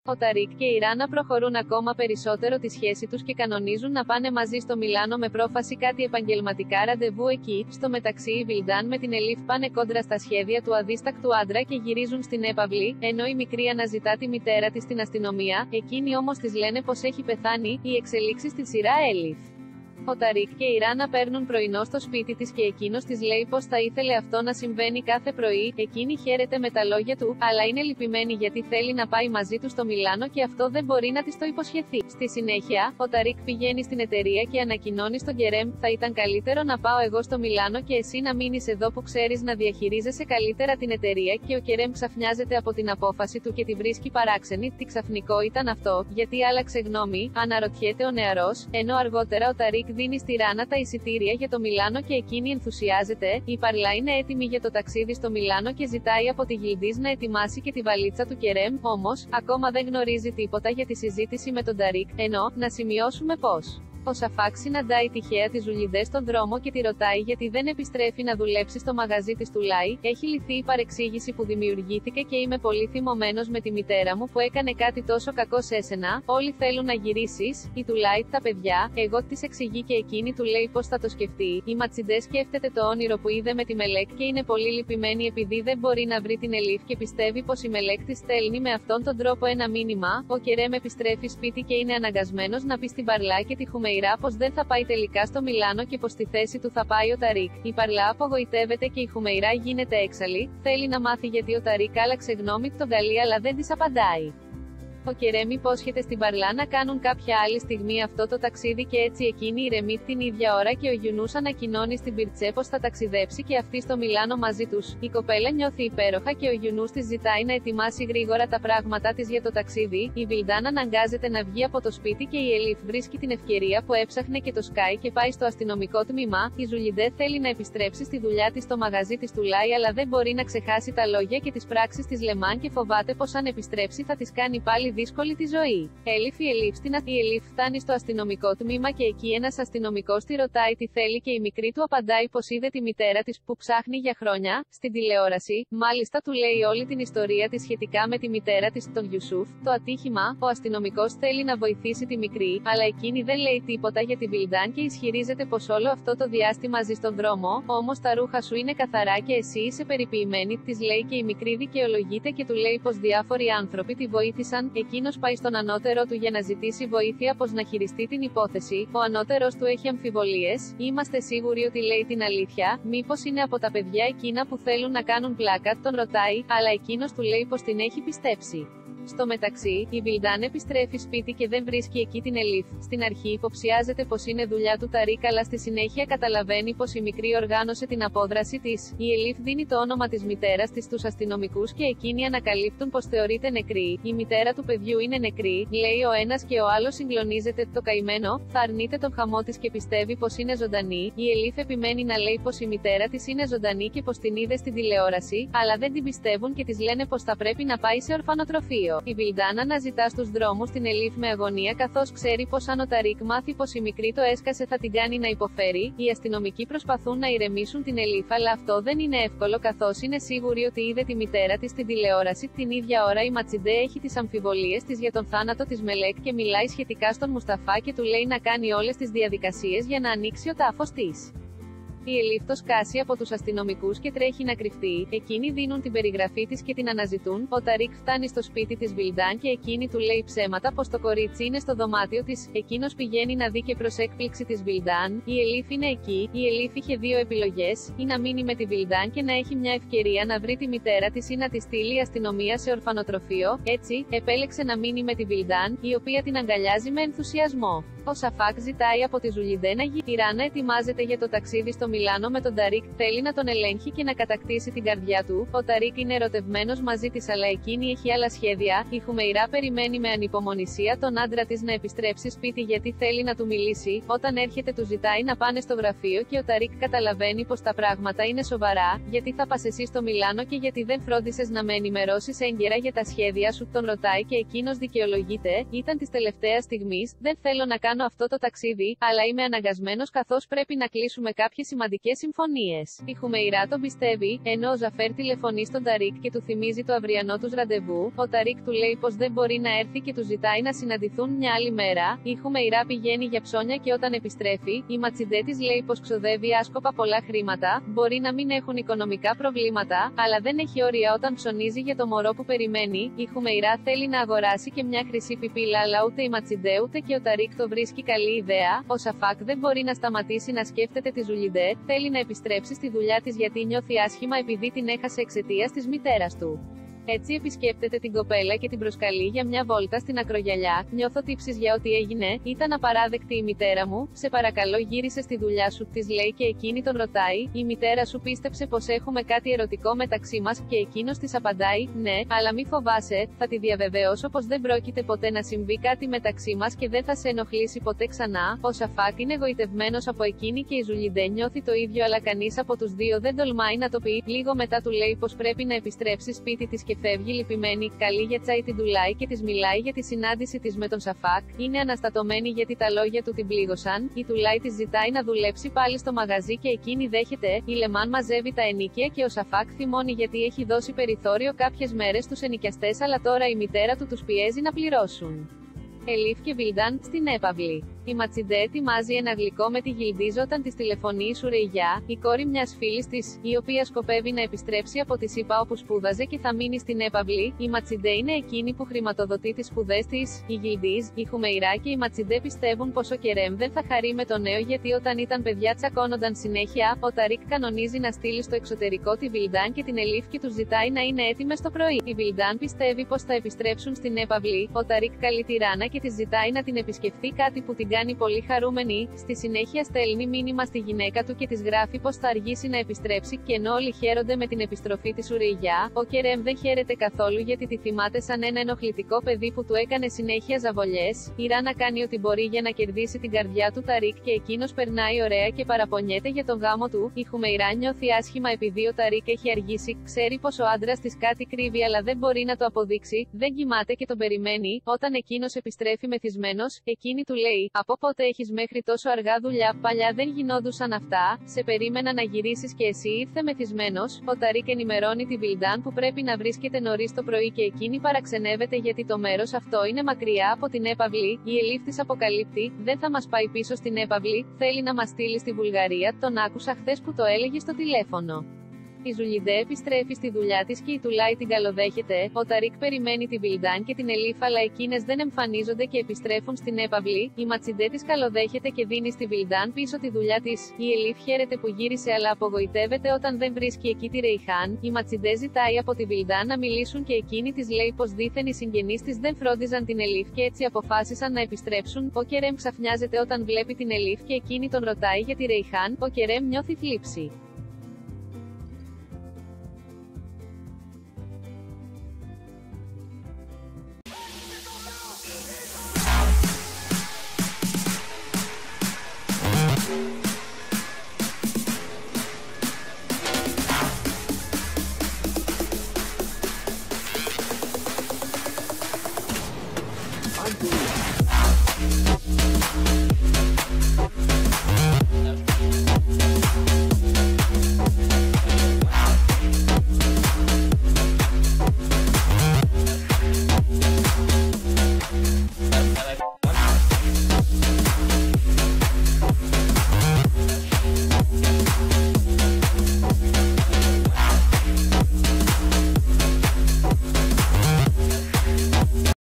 Ο Ταρίκ και η Ράνα προχωρούν ακόμα περισσότερο τη σχέση τους και κανονίζουν να πάνε μαζί στο Μιλάνο με πρόφαση κάτι επαγγελματικά ραντεβού εκεί. Στο μεταξύ οι Βιλντάν με την Ελίφ πάνε κόντρα στα σχέδια του αδίστακτου άντρα και γυρίζουν στην έπαυλη, ενώ η μικρή αναζητά τη μητέρα της στην αστυνομία, εκείνοι όμως της λένε πως έχει πεθάνει. Οι εξελίξεις στη σειρά Ελίφ. Ο Ταρίκ και η Ράνα παίρνουν πρωινό στο σπίτι της και εκείνος της λέει πως θα ήθελε αυτό να συμβαίνει κάθε πρωί. Εκείνη χαίρεται με τα λόγια του, αλλά είναι λυπημένη γιατί θέλει να πάει μαζί του στο Μιλάνο και αυτό δεν μπορεί να της το υποσχεθεί. Στη συνέχεια, ο Ταρίκ πηγαίνει στην εταιρεία και ανακοινώνει στον Κερέμ: θα ήταν καλύτερο να πάω εγώ στο Μιλάνο και εσύ να μείνεις εδώ που ξέρεις να διαχειρίζεσαι καλύτερα την εταιρεία. Και ο Κερέμ ξαφνιάζεται από την απόφαση του και τη βρίσκει παράξενη. Τι ξαφνικό ήταν αυτό, γιατί άλλαξε γνώμη, αναρωτιέται ο νεαρός, ενώ αργότερα ο Ταρίκ δίνει στη Ράνα τα εισιτήρια για το Μιλάνο και εκείνη ενθουσιάζεται. Η Παρλά είναι έτοιμη για το ταξίδι στο Μιλάνο και ζητάει από τη Γιλντίς να ετοιμάσει και τη βαλίτσα του Κερέμ, όμως, ακόμα δεν γνωρίζει τίποτα για τη συζήτηση με τον Ταρίκ, ενώ, να σημειώσουμε πως ο Σαφάκ συναντάει τυχαία τη Ζουλιντέ στον δρόμο και τη ρωτάει γιατί δεν επιστρέφει να δουλέψει στο μαγαζί της του Λάι. Έχει λυθεί η παρεξήγηση που δημιουργήθηκε και είμαι πολύ θυμωμένος με τη μητέρα μου που έκανε κάτι τόσο κακό σε εσένα. Όλοι θέλουν να γυρίσεις. Η του Λάι, τα παιδιά, εγώ της εξηγεί και εκείνη του λέει πως θα το σκεφτεί. Η Ματσιντέ σκέφτεται το όνειρο που είδε με τη Μελέκ και είναι πολύ λυπημένη επειδή δεν μπορεί να βρει την Ελίφ και πιστεύει πως η Μελέκ της στέλνει με αυτόν τον τρόπο ένα μήνυμα. Ο Κερέμ επιστρέφει σπίτι και είναι αναγκασμένος να πει στην Παρλά και τη Χουμεϊρά πως δεν θα πάει τελικά στο Μιλάνο και πως στη θέση του θα πάει ο Ταρίκ. Η Παρλά απογοητεύεται και η Χουμεϊρά γίνεται έξαλλη, θέλει να μάθει γιατί ο Ταρίκ άλλαξε γνώμη τον καλεί αλλά δεν της απαντάει. Ο Κερέμ υπόσχεται στην Παρλά να κάνουν κάποια άλλη στιγμή αυτό το ταξίδι και έτσι εκείνη ηρεμεί την ίδια ώρα και ο Γιουνούς ανακοινώνει στην Πυρτσέ πως θα ταξιδέψει και αυτή στο Μιλάνο μαζί τους. Η κοπέλα νιώθει υπέροχα και ο Γιουνούς της ζητάει να ετοιμάσει γρήγορα τα πράγματά της για το ταξίδι. Η Βιλντάν αναγκάζεται να βγει από το σπίτι και η Ελίφ βρίσκει την ευκαιρία που έψαχνε και το Σκάι και πάει στο αστυνομικό τμήμα. Η Ζουλιντέ θέλει να επιστρέψει στη δουλειά της στο μαγαζί της του Λάι αλλά δεν μπορεί να ξεχάσει τα λόγια και τις πράξεις της Λεμάν και φοβάται πως αν επιστρέψει θα της κάνει πάλι δύσκολη τη ζωή. Η Ελίφ φτάνει στο αστυνομικό τμήμα και εκεί ένας αστυνομικός τη ρωτάει τι θέλει και η μικρή του απαντάει πως είδε τη μητέρα της που ψάχνει για χρόνια στην τηλεόραση. Μάλιστα του λέει όλη την ιστορία της σχετικά με τη μητέρα της, τον Γιουσούφ. Το ατύχημα, ο αστυνομικός θέλει να βοηθήσει τη μικρή, αλλά εκείνη δεν λέει τίποτα για τη Βιλντάν και ισχυρίζεται πως όλο αυτό το διάστημα ζει στον δρόμο. Όμως τα ρούχα σου είναι καθαρά και εσύ είσαι περιποιημένη, της λέει και η μικρή δικαιολογείται και του λέει πως διάφοροι άνθρωποι τη βοήθησαν. Εκείνος πάει στον ανώτερό του για να ζητήσει βοήθεια πως να χειριστεί την υπόθεση. Ο ανώτερος του έχει αμφιβολίες. Είμαστε σίγουροι ότι λέει την αλήθεια. Μήπως είναι από τα παιδιά εκείνα που θέλουν να κάνουν πλάκα, τον ρωτάει, αλλά εκείνος του λέει πως την έχει πιστέψει. Στο μεταξύ, η Βιλντάν επιστρέφει σπίτι και δεν βρίσκει εκεί την Ελίφ. Στην αρχή υποψιάζεται πως είναι δουλειά του Ταρίκ, αλλά στη συνέχεια καταλαβαίνει πως η μικρή οργάνωσε την απόδραση της. Η Ελίφ δίνει το όνομα της μητέρας της στους αστυνομικούς και εκείνοι ανακαλύπτουν πως θεωρείται νεκρή. Η μητέρα του παιδιού είναι νεκρή, λέει ο ένας και ο άλλος συγκλονίζεται. Το καημένο θα αρνείται τον χαμό της και πιστεύει πως είναι ζωντανή. Η Ελίφ επιμένει να λέει πως η μητέρα της είναι ζωντανή και πως την είδε στην τηλεόραση, αλλά δεν την πιστεύουν και της λένε πως θα πρέπει να πάει σε ορφανοτροφείο. Η Βιλντάν αναζητά στους δρόμους την Ελίφ με αγωνία καθώς ξέρει πως αν ο Ταρίκ μάθει πως η μικρή το έσκασε θα την κάνει να υποφέρει. Οι αστυνομικοί προσπαθούν να ηρεμήσουν την Ελίφ αλλά αυτό δεν είναι εύκολο καθώς είναι σίγουροι ότι είδε τη μητέρα της στην τηλεόραση. Την ίδια ώρα η Ματσιντέ έχει τις αμφιβολίες της για τον θάνατο της Μελέκ και μιλάει σχετικά στον Μουσταφά και του λέει να κάνει όλες τις διαδικασίες για να ανοίξει ο τάφος της. Η Ελίφ το σκάσει από τους αστυνομικούς και τρέχει να κρυφτεί. Εκείνοι δίνουν την περιγραφή της και την αναζητούν. Ο Ταρίκ φτάνει στο σπίτι της Βιλντάν και εκείνη του λέει ψέματα πως το κορίτσι είναι στο δωμάτιο της. Εκείνος πηγαίνει να δει και προς έκπληξη της Βιλντάν. Η Ελίφ είναι εκεί. Η Ελίφ είχε δύο επιλογές: ή να μείνει με τη Βιλντάν και να έχει μια ευκαιρία να βρει τη μητέρα της ή να τη στείλει η αστυνομία σε ορφανοτροφείο. Έτσι, επέλεξε να μείνει με τη Βιλντάν, η οποία την αγκαλιάζει με ενθουσιασμό. Ο Σαφάκ ζητάει από τη Ζουλιντέ να γίνει. Η Ράνα ετοιμάζεται για το ταξίδι στο Μιλάνο με τον Ταρίκ, θέλει να τον ελέγχει και να κατακτήσει την καρδιά του. Ο Ταρίκ είναι ερωτευμένος μαζί της αλλά εκείνη έχει άλλα σχέδια. Η Χουμεϊρά περιμένει με ανυπομονησία τον άντρα της να επιστρέψει σπίτι γιατί θέλει να του μιλήσει. Όταν έρχεται του ζητάει να πάνε στο γραφείο και ο Ταρίκ καταλαβαίνει πως τα πράγματα είναι σοβαρά. Γιατί θα πας εσύ στο Μιλάνο και γιατί δεν φρόντισες να με ενημερώσεις έγκαιρα για τα σχέδια σου, τον ρωτάει και εκείνος δικαιολογείται. Ήταν της τελευταίας στιγμής, δεν θέλω να κάνω κάνω αυτό το ταξίδι, αλλά είμαι αναγκασμένος καθώς πρέπει να κλείσουμε κάποιες σημαντικές συμφωνίες. Η Χουμεϊρά τον πιστεύει, ενώ ο Ζαφέρ τηλεφωνεί στον Ταρίκ και του θυμίζει το αυριανό τους ραντεβού. Ο Ταρίκ του λέει πως δεν μπορεί να έρθει και του ζητάει να συναντηθούν μια άλλη μέρα. Η Χουμεϊρά πηγαίνει για ψώνια και όταν επιστρέφει, η Ματσιντέ της λέει πως ξοδεύει άσκοπα πολλά χρήματα. Μπορεί να μην έχουν οικονομικά προβλήματα, αλλά δεν έχει όρια όταν ψωνίζει για το μωρό που περιμένει. Η Χουμεϊρά θέλει να αγοράσει και μια χρυσή πιπίλα, αλλά ούτε η Ματσιντέ ούτε και ο Ταρίκ το βρίσκει καλή ιδέα. Ο Σαφάκ δεν μπορεί να σταματήσει να σκέφτεται τη Ζουλιντέ. Θέλει να επιστρέψει στη δουλειά της γιατί νιώθει άσχημα επειδή την έχασε εξαιτίας της μητέρας του. Έτσι επισκέπτεται την κοπέλα και την προσκαλεί για μια βόλτα στην ακρογιαλιά. Νιώθω τύψεις για ό,τι έγινε, ήταν απαράδεκτη η μητέρα μου. Σε παρακαλώ γύρισε στη δουλειά σου, της λέει και εκείνη τον ρωτάει. Η μητέρα σου πίστεψε πως έχουμε κάτι ερωτικό μεταξύ μας, και εκείνος της απαντάει, ναι, αλλά μη φοβάσαι, θα τη διαβεβαιώσω πως δεν πρόκειται ποτέ να συμβεί κάτι μεταξύ μας και δεν θα σε ενοχλήσει ποτέ ξανά. Ο Σαφάκ είναι εγωιτευμένος από εκείνη και η Ζουλιντέ νιώθει το ίδιο, αλλά κανείς από τους δύο δεν τολμάει να το πει. Λίγο μετά του λέει πως πρέπει να επιστρέψει σπίτι της και φεύγει λυπημένη. Καλή για τσάι την τουλάει και της μιλάει για τη συνάντηση της με τον Σαφάκ. Είναι αναστατωμένη γιατί τα λόγια του την πλήγωσαν. Η Τουλάι της ζητάει να δουλέψει πάλι στο μαγαζί και εκείνη δέχεται. Η Λεμάν μαζεύει τα ενοίκια και ο Σαφάκ θυμώνει γιατί έχει δώσει περιθώριο κάποιες μέρες στους ενοικιαστές, αλλά τώρα η μητέρα του τους πιέζει να πληρώσουν. Ελίφ και Βιλντάν, στην έπαυλη. Η Ματσιντέ ετοιμάζει ένα γλυκό με τη Γιλντίζ όταν της τηλεφωνεί η Σουρεϊγιά, η κόρη μιας φίλης της, η οποία σκοπεύει να επιστρέψει από τη ΣΥΠΑ όπου σπούδαζε και θα μείνει στην έπαυλη. Η Ματσιντέ είναι εκείνη που χρηματοδοτεί τις σπουδές της. Η Γιλντίζ, η Χουμεϊρά και η Ματσιντέ πιστεύουν πως ο Κερέμ δεν θα χαρεί με το νέο γιατί όταν ήταν παιδιά τσακώνονταν συνέχεια. Ο Ταρίκ κανονίζει να στείλει στο εξωτερικό τη Βιλντάν και την Ελίφ και τους ζητάει να είναι έτοιμες το πρωί. Η Βιλντάν πιστεύει πως θα επιστρέψουν στην έπαυλη. Ο Ταρίκ καλεί τη Ράνα και της ζητάει να την επισκεφτεί, κάτι που την κάνει πολύ χαρούμενη. Στη συνέχεια στέλνει μήνυμα στη γυναίκα του και της γράφει πως θα αργήσει να επιστρέψει, και ενώ όλοι χαίρονται με την επιστροφή της Σουρεϊγιά, ο Κερέμ δεν χαίρεται καθόλου γιατί τη θυμάται σαν ένα ενοχλητικό παιδί που του έκανε συνέχεια ζαβολιές. Η Ράνα κάνει ό,τι μπορεί για να κερδίσει την καρδιά του Ταρίκ και εκείνος περνάει ωραία και παραπονιέται για τον γάμο του. Η Χουμεϊρά νιώθει άσχημα επειδή ο Ταρίκ έχει αργήσει, ξέρει πως ο άντρας της κάτι κρύβει αλλά δεν μπορεί να το αποδείξει, δεν κοιμάται και τον περιμένει. Όταν εκείνος επιστρέφει μεθυσμένος, εκείνη του λέει, από πότε έχεις μέχρι τόσο αργά δουλειά, παλιά δεν γινόντουσαν αυτά, σε περίμενα να γυρίσεις και εσύ ήρθε μεθυσμένος. Ο Ταρίκ ενημερώνει τη Βιλντάν που πρέπει να βρίσκεται νωρίς το πρωί και εκείνη παραξενεύεται γιατί το μέρος αυτό είναι μακριά από την έπαυλη. Η Ελίφ της αποκαλύπτει, δεν θα μας πάει πίσω στην έπαυλη, θέλει να μας στείλει στη Βουλγαρία, τον άκουσα χθες που το έλεγε στο τηλέφωνο. Η Ζουλιντέ επιστρέφει στη δουλειά της και η Τουλάι την καλοδέχεται. Ο Ταρίκ περιμένει τη Βιλντάν και την Ελίφ, αλλά εκείνες δεν εμφανίζονται και επιστρέφουν στην έπαυλη. Η Ματσιντέ της καλοδέχεται και δίνει στη Βιλντάν πίσω τη δουλειά της. Η Ελίφ χαίρεται που γύρισε αλλά απογοητεύεται όταν δεν βρίσκει εκεί τη Ρεϊχάν. Η Ματσιντέ ζητάει από τη Βιλντάν να μιλήσουν και εκείνη της λέει πως δήθεν οι συγγενείς της δεν φρόντιζαν την Ελίφ και έτσι αποφάσισαν να επιστρέψουν. Ο Κερέμ ξαφνιάζεται όταν βλέπει την Ελίφ και εκείνη τον ρωτάει για τη Ρεϊχάν. Ο Κερέμ νιώθει θλίψη.